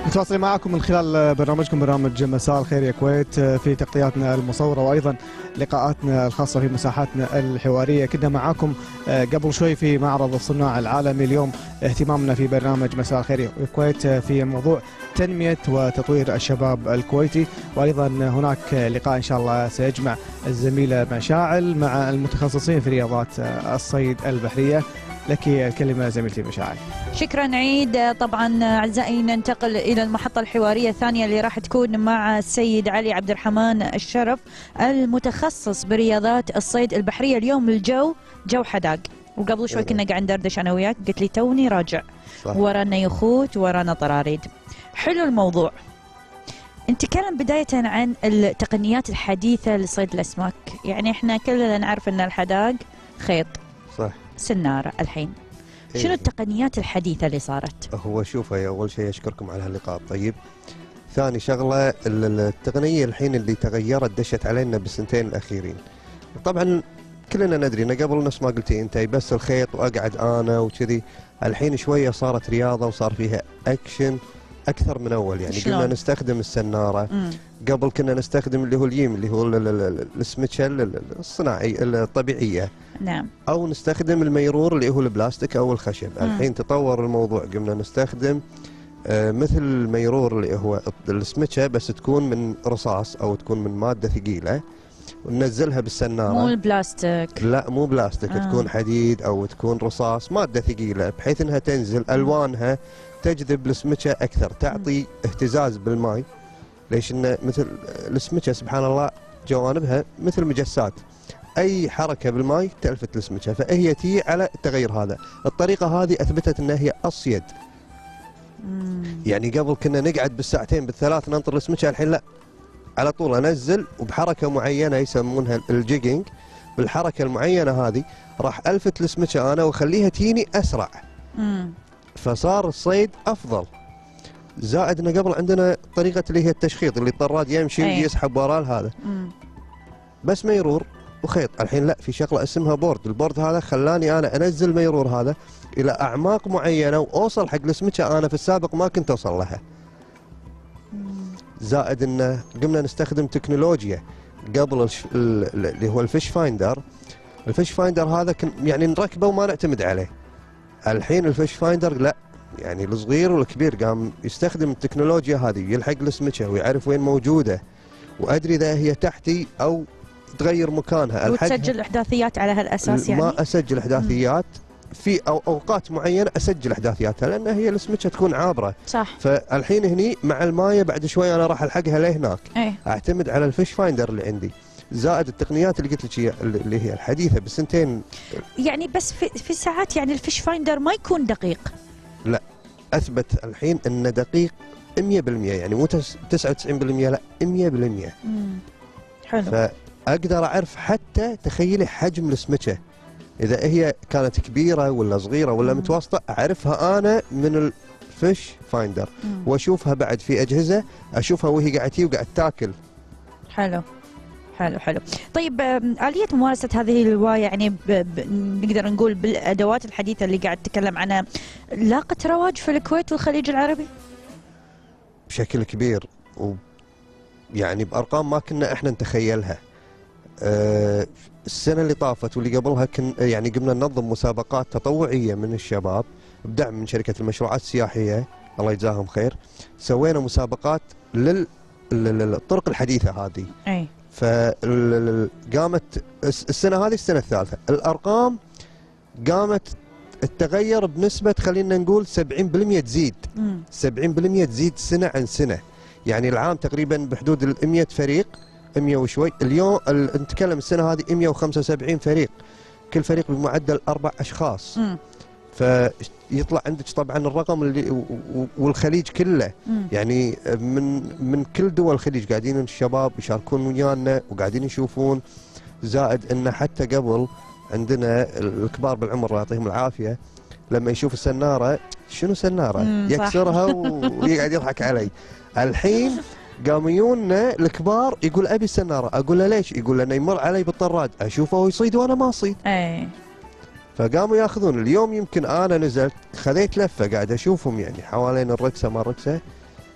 متواصلين معكم من خلال برنامجكم برنامج مساء الخير يا كويت في تغطياتنا المصورة وأيضا لقاءاتنا الخاصة في مساحاتنا الحوارية. كنا معاكم قبل شوي في معرض الصناع العالمي. اليوم اهتمامنا في برنامج مساء الخير يا كويت في موضوع تنمية وتطوير الشباب الكويتي، وأيضا هناك لقاء إن شاء الله سيجمع الزميلة مشاعل مع المتخصصين في رياضات الصيد البحرية. لك الكلمة زميلتي مشاعل. شكرا عيد. طبعا أعزائي ننتقل إلى المحطة الحوارية الثانية اللي راح تكون مع السيد علي عبد الرحمن الشرف المتخصص برياضات الصيد البحرية. اليوم الجو جو حداق، وقبل شوي كنا قاعد ندردش أنا وياك، قلت لي توني راجع ورانا يخوت ورانا طراريد. حلو الموضوع. نتكلم بداية عن التقنيات الحديثة لصيد الأسماك. يعني احنا كلنا نعرف أن الحداق خيط، صح، سنارة. الحين شنو التقنيات الحديثة اللي صارت؟ هو شوفوا، أول شيء أشكركم على هاللقاء الطيب. ثاني شغلة، التقنية الحين اللي تغيرت دشت علينا بالسنتين الأخيرين. طبعا كلنا ندري أن قبل نفس ما قلتي أنت بس الخيط وأقعد أنا وكذي، الحين شوية صارت رياضة وصار فيها أكشن أكثر من أول. يعني كنا نستخدم السنارة، قبل كنا نستخدم اللي هو اليم اللي هو السمكة الصناعي الطبيعية، نعم، أو نستخدم الميرور اللي هو البلاستيك أو الخشب. الحين تطور الموضوع، قمنا نستخدم مثل الميرور اللي هو السمكة بس تكون من رصاص أو تكون من مادة ثقيلة وننزلها بالسنارة. مو البلاستيك، لا مو بلاستيك، تكون حديد أو تكون رصاص، مادة ثقيلة بحيث أنها تنزل ألوانها تجذب السمكة أكثر، تعطي اهتزاز بالماء. ليش إنه مثل السمكة سبحان الله جوانبها مثل مجسات، أي حركة بالماء تلفت السمكة، فهي تي على التغير هذا. الطريقة هذه أثبتت أنها هي أصيد. يعني قبل كنا نقعد بالساعتين بالثلاث ننطر السمكة، الحين لا، على طول أنزل وبحركة معينة يسمونها الجيجينج، بالحركة المعينة هذه راح ألفت السمكة أنا وأخليها تيني أسرع. فصار الصيد أفضل. زائد أن قبل عندنا طريقة اللي هي التشخيط، اللي الطراد يمشي ويسحب وراه هذا بس ميرور وخيط. الحين لا، في شغله اسمها بورد. البورد هذا خلاني انا انزل ميرور هذا الى اعماق معينه واوصل حق السمكه انا في السابق ما كنت اوصل لها. زائد انه قمنا نستخدم تكنولوجيا قبل اللي هو الفيش فايندر. الفيش فايندر هذا يعني نركبه وما نعتمد عليه. الحين الفيش فايندر لا، يعني الصغير والكبير قام يستخدم التكنولوجيا هذه، يلحق السمكه ويعرف وين موجوده، وادري اذا هي تحتي او تغير مكانها. وتسجل احداثيات على هالاساس؟ يعني ما اسجل احداثيات في اوقات معينه اسجل احداثياتها لان هي السمكه تكون عابره. صح. فالحين هني مع المايه بعد شوي انا راح الحقها لهناك. اعتمد على الفيش فايندر اللي عندي، زائد التقنيات اللي قلت لك اللي هي الحديثه بالسنتين. يعني بس في ساعات يعني الفيش فايندر ما يكون دقيق. لا، اثبت الحين انه دقيق 100%، يعني مو 99%، لا 100%. حلو. اقدر اعرف حتى تخيلي حجم السمكه، اذا هي كانت كبيره ولا صغيره ولا متوسطه، اعرفها انا من الفيش فايندر. واشوفها بعد في اجهزه، اشوفها وهي قاعده وقاعد تاكل. حلو حلو حلو. طيب آلية ممارسة هذه الهواية يعني نقدر نقول بالادوات الحديثة اللي قاعد تتكلم عنها، لاقت رواج في الكويت والخليج العربي؟ بشكل كبير، يعني بارقام ما كنا احنا نتخيلها. السنة اللي طافت واللي قبلها يعني قمنا ننظم مسابقات تطوعية من الشباب بدعم من شركة المشروعات السياحية، الله يجزاهم خير. سوينا مسابقات للطرق الحديثة هذه. فقامت السنة هذه السنة الثالثة، الأرقام قامت تتغير بنسبة خلينا نقول 70% تزيد. 70% تزيد سنة عن سنة. يعني العام تقريبا بحدود 100 فريق، 100 وشوي. اليوم نتكلم السنة هذه 175 فريق، كل فريق بمعدل 4 أشخاص. فيطلع عندك طبعا الرقم اللي والخليج كله. يعني من كل دول الخليج قاعدين الشباب يشاركون ويانا وقاعدين يشوفون. زائد ان حتى قبل عندنا الكبار بالعمر الله يعطيهم العافية، لما يشوف السنارة شنو سنارة يكسرها ويقعد يضحك علي. الحين قاموا يجونا الكبار يقول ابي السناره، اقول له ليش؟ يقول لانه يمر علي بالطراد اشوفه هو يصيد وانا ما اصيد. فقاموا ياخذون. اليوم يمكن انا نزلت خذيت لفه قاعد اشوفهم يعني حوالين الركسه ما الركسه،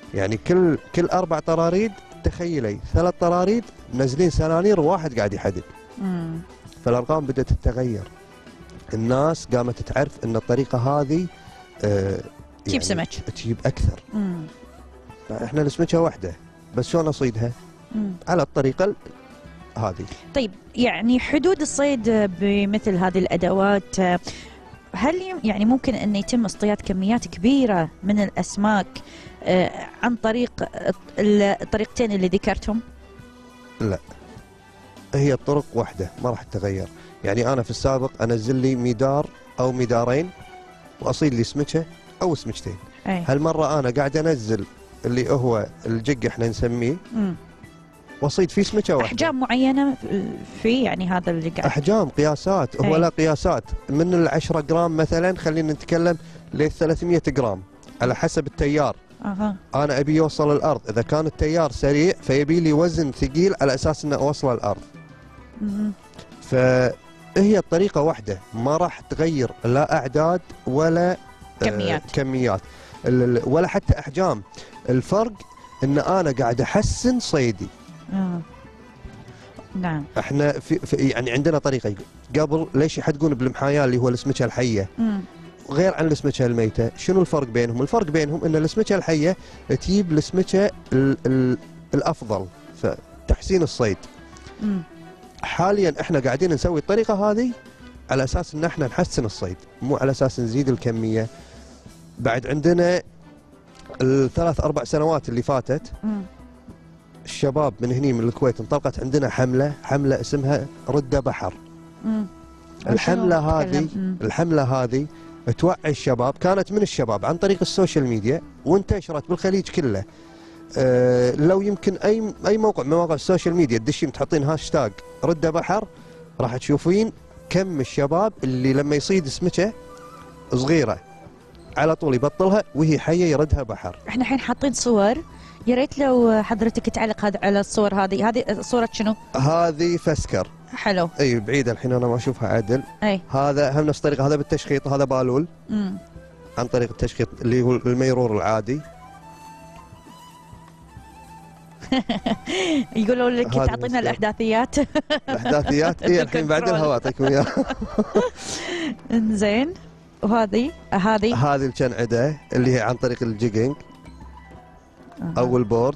يعني كل 4 طراريد تخيلي 3 طراريد منزلين سنانير وواحد قاعد يحدد. فالارقام بدات تتغير، الناس قامت تعرف ان الطريقه هذه تجيب سمك، تجيب اكثر. احنا السمكه واحده بس شلون اصيدها؟ على الطريقه هذه. طيب يعني حدود الصيد بمثل هذه الادوات، هل يعني ممكن ان يتم اصطياد كميات كبيره من الاسماك عن طريق الطريقتين اللي ذكرتهم؟ لا، هي الطرق واحده ما راح تتغير. يعني انا في السابق انزل لي ميدار او ميدارين واصيد لي سمكه او سمكتين. هالمره انا قاعد انزل اللي هو الجق احنا نسميه واصيد فيه سمكه واحده. احجام معينه في يعني هذا اللي قاعد احجام قياسات، هو لا قياسات من ال10 جرام مثلا خلينا نتكلم ل 300 جرام على حسب التيار. انا ابي يوصل الارض، اذا كان التيار سريع فيبي لي وزن ثقيل على اساس انه اوصل الارض. فهي الطريقه واحده ما راح تغير لا اعداد ولا كميات ولا حتى احجام. الفرق ان انا قاعد احسن صيدي. نعم. احنا في يعني عندنا طريقه قبل ليش يحدقون بالمحايا اللي هو السمكه الحيه غير عن السمكه الميته. شنو الفرق بينهم؟ الفرق بينهم ان السمكه الحيه تجيب السمكه الافضل في تحسين الصيد. حاليا احنا قاعدين نسوي الطريقه هذه على اساس ان احنا نحسن الصيد، مو على اساس نزيد الكميه. بعد عندنا ال3 4 سنوات اللي فاتت الشباب من هني من الكويت انطلقت عندنا حمله اسمها رده بحر. الحمله هذه توعي الشباب، كانت من الشباب عن طريق السوشيال ميديا وانتشرت بالخليج كله. لو يمكن اي موقع من مواقع السوشيال ميديا تدشين تحطين هاشتاج رده بحر راح تشوفين كم الشباب اللي لما يصيد سمكه صغيره على طول يبطلها وهي حيه يردها بحر. احنا الحين حاطين صور، يا ريت لو حضرتك تعلق هذا على الصور هذه صورة شنو؟ هذه فسكر. حلو. اي بعيدة الحين انا ما اشوفها عدل. هذا هم نفس الطريقة، هذا بالتشخيط، هذا بالول. عن طريق التشخيط اللي هو الميرور العادي. يقولوا لك تعطينا الاحداثيات. الاحداثيات اي الحين بعد الهواء اعطيكم اياها. زين. وهذه الكنعدة اللي هي عن طريق الجيجنج او البورد.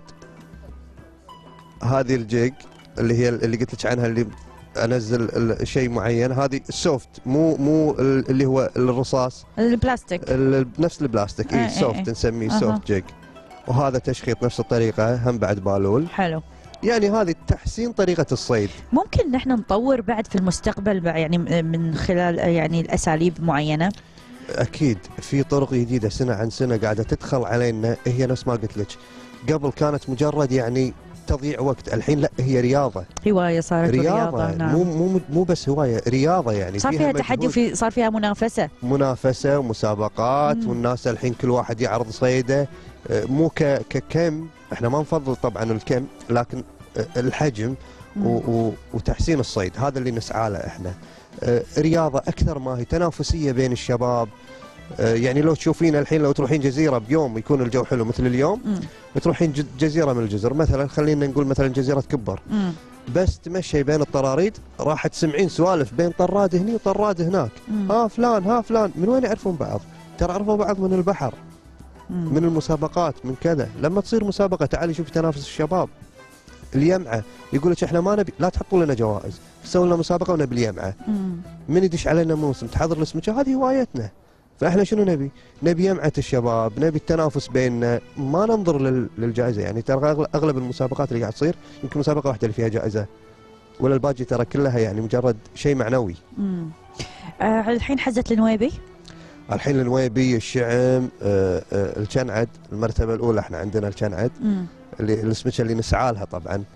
هذه الجيج اللي هي اللي قلت لك عنها اللي انزل شيء معين. هذه السوفت مو اللي هو الرصاص، البلاستيك نفس البلاستيك. اي سوفت نسميه سوفت جيج. وهذا تشخيط نفس الطريقه هم بعد بالول. حلو. يعني هذه تحسين طريقه الصيد. ممكن نحن نطور بعد في المستقبل يعني من خلال يعني الاساليب معينه. اكيد في طرق جديده سنه عن سنه قاعده تدخل علينا. هي نفس ما قلت لك قبل كانت مجرد يعني تضييع وقت، الحين لا هي رياضه. هوايه صارت رياضه. نعم. مو بس هوايه، رياضه يعني صار فيها تحدي وفي صار فيها منافسه ومسابقات. والناس الحين كل واحد يعرض صيده، مو ككم. احنا ما نفضل طبعا الكم لكن الحجم وتحسين الصيد هذا اللي نسعى له احنا. رياضه اكثر ما هي تنافسيه بين الشباب. يعني لو تشوفين الحين لو تروحين جزيره بيوم يكون الجو حلو مثل اليوم، تروحين جزيره من الجزر مثلا خلينا نقول مثلا جزيره كبر، بس تمشي بين الطراريد راح تسمعين سوالف بين طراد هني وطراد هناك. فلان من وين يعرفون بعض؟ ترى عرفوا بعض من البحر، من المسابقات، من كذا. لما تصير مسابقه تعالي شوفي تنافس الشباب. اليمعه يقول لك احنا ما نبي، لا تحطوا لنا جوائز، سووا لنا مسابقه ونبي اليمعه. من يدش علينا موسم تحضر السمكه، هذه هوايتنا. فاحنا شنو نبي؟ نبي يمعه الشباب، نبي التنافس بيننا، ما ننظر للجائزه. يعني ترى اغلب المسابقات اللي قاعد تصير يمكن مسابقه واحده اللي فيها جائزه، ولا الباقي ترى كلها يعني مجرد شيء معنوي. الحين حزه النويبي، الحين النويبي، الشعم، الكنعد المرتبه الاولى. احنا عندنا الكنعد اللي السمكه اللي نسعى لها طبعا.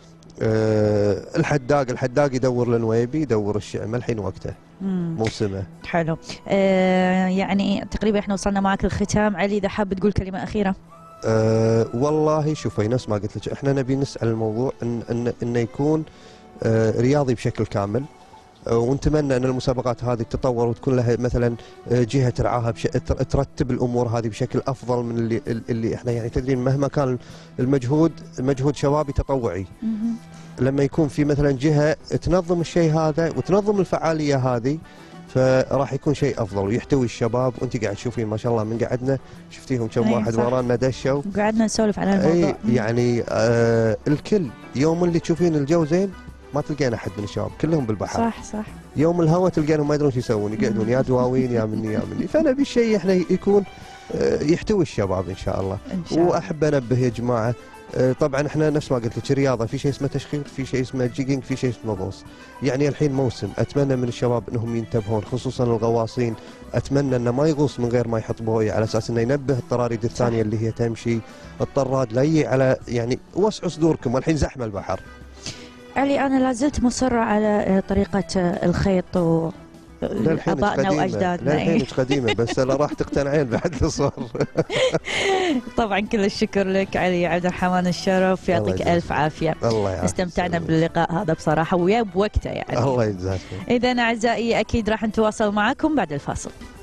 الحداق يدور النويبي، يدور الشعم. الحين وقته موسمه. حلو. يعني تقريبا احنا وصلنا معك للختام. علي اذا حاب تقول كلمه اخيره. والله شوفي نفس ما قلت لك، احنا نبي نسعى الموضوع انه يكون رياضي بشكل كامل. ونتمنى ان المسابقات هذه تتطور وتكون لها مثلا جهه ترعاها ترتب الامور هذه بشكل افضل من اللي احنا يعني تدرين مهما كان المجهود شبابي تطوعي. لما يكون في مثلا جهه تنظم الشيء هذا وتنظم الفعاليه هذه فراح يكون شيء افضل ويحتوي الشباب. وانت قاعد تشوفين ما شاء الله من قعدنا شفتيهم كم واحد ورانا دشوا وقعدنا نسولف على الموضوع. يعني الكل يوم اللي تشوفين الجو زين ما تلقين احد من الشباب كلهم بالبحر. صح. يوم الهواء تلقينهم ما يدرون شو يسوون يقعدون يا دواوين يا مني فنبي الشيء احنا يكون يحتوي الشباب ان شاء الله. واحب انبه يا جماعه طبعا احنا نفس ما قلت لك الرياضه في شيء اسمه تشخيط في شيء اسمه جيجنج في شيء اسمه غوص. يعني الحين موسم اتمنى من الشباب انهم ينتبهون خصوصا الغواصين. اتمنى انه ما يغوص من غير ما يحط بويه على اساس انه ينبه الطراريد الثانيه اللي هي تمشي. الطراد لا يجي على يعني وسعوا صدوركم والحين زحمه البحر. علي انا لازلت مصره على طريقه الخيط ابائنا واجدادنا. للحين قديمه بس لا راح تقتنعين بعد الصور. طبعا كل الشكر لك علي عبد الرحمن الشرف يعطيك الف عافيه. الله يعافيك. استمتعنا باللقاء هذا بصراحه ويا بوقته يعني. الله يجزاك. اذا اعزائي اكيد راح نتواصل معكم بعد الفاصل.